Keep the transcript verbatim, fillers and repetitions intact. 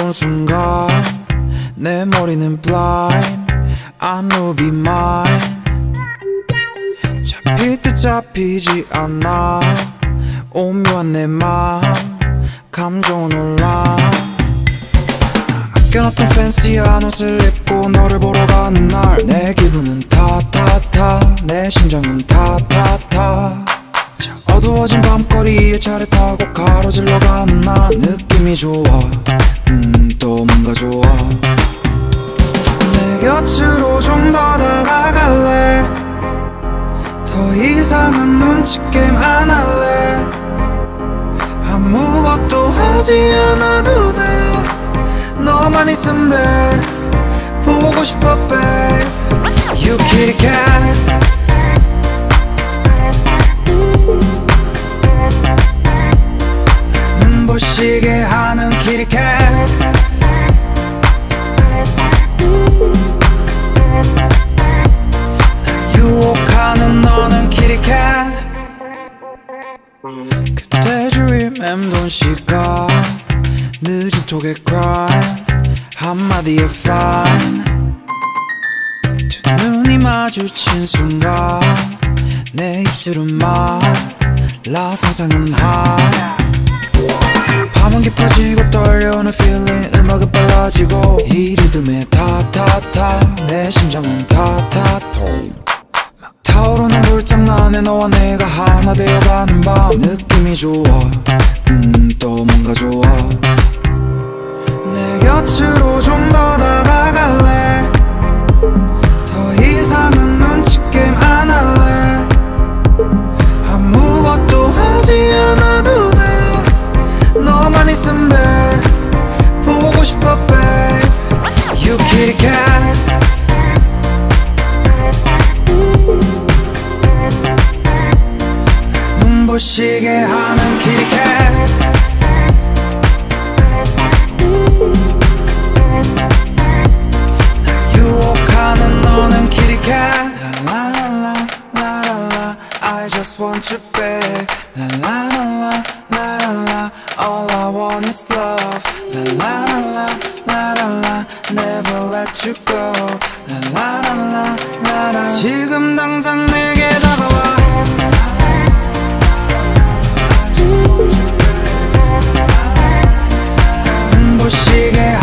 본 순간 내 머리는 blind I know be mine. 잡힐 듯 잡히지 않아 오묘한 내 맘 감정은 온라. 아껴놨던 팬시한 옷을 입고 너를 보러 가는 날 내 기분은 타타타 내 심장은 타타타. 어두워진 밤거리에 차를 타고 가로질러 가는 나 느낌이 좋아. 음, 또 뭔가 좋아. 내 곁으로 좀 더 다가갈래. 더 이상은 눈치 게임 안 할래. 아무것도 하지 않아도 돼. 너만 있으면 돼. 보고 싶어 babe. You kitty cat. 눈부시게 하는 kitty cat. 유혹하는 너는 kitty cat. 그때 주위 맴돈 시간 늦은 톡에 crime 한마디에 fine. 두 눈이 마주친 순간 내 입술은 말라 상상은 high. 밤은 깊어지고 떨려오는 feeling 음악은 빨라지고 이 리듬에 타타타 내 심장은 타타타. 막 타오르는 불장난에 너와 내가 하나 되어가는 밤 느낌이 좋아. 음, 또 뭔가 좋아. 내 곁으로 좀 더 다가갈래. 더 이상은 눈치 게임 안 할래. 아무것도 하지 않아도 돼. 너만 있으면 돼. 보고 싶어 babe. You kitty cat. 눈부시게 하는 kitty cat. 유혹하는 너는 kitty cat. La la la la la la I just want you babe. La la la la la la all I want is love. La la la la la la never let you go. La la la la la 지금 당장 내게 다가와. 눈부시게